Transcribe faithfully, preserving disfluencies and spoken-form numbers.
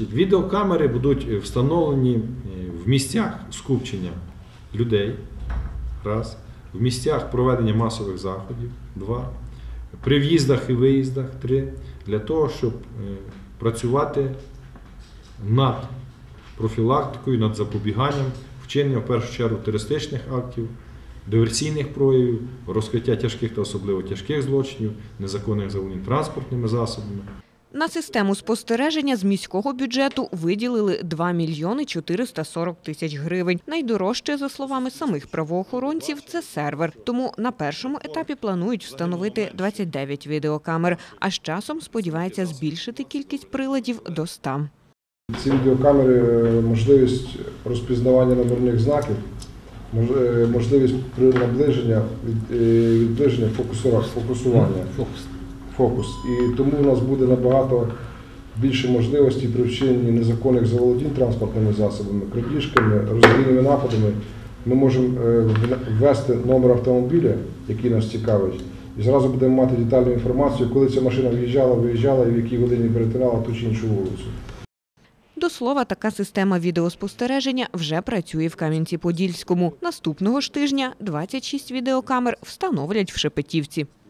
Відеокамери будуть встановлені в місцях скупчення людей, раз, в місцях проведення масових заходів, два, при в'їздах і виїздах, три, для того, щоб працювати над профілактикою, над запобіганням вчинення, в першу чергу, терористичних актів, диверсійних проявів, розкриття тяжких та особливо тяжких злочинів, незаконних заволодінь транспортними засобами. На систему спостереження з міського бюджету виділили два мільйони чотириста сорок тисяч гривень. Найдорожче, за словами самих правоохоронців, це сервер. Тому на першому етапі планують встановити двадцять дев'ять відеокамер, а з часом сподіваються збільшити кількість приладів до ста. Ці відеокамери – можливість розпізнавання номерних знаків, можливість наближення, відближення фокусування. Фокус. І тому у нас буде набагато більше можливостей при вчиненні незаконних заволодінь транспортними засобами, крадіжками, розбійними нападами. Ми можемо ввести номер автомобіля, який нас цікавить, і зразу будемо мати детальну інформацію, коли ця машина в'їжджала, виїжджала і в якій годині перетинала ту чи іншу вулицю. До слова, така система відеоспостереження вже працює в Кам'янці-Подільському. Наступного ж тижня двадцять шість відеокамер встановлять в Шепетівці.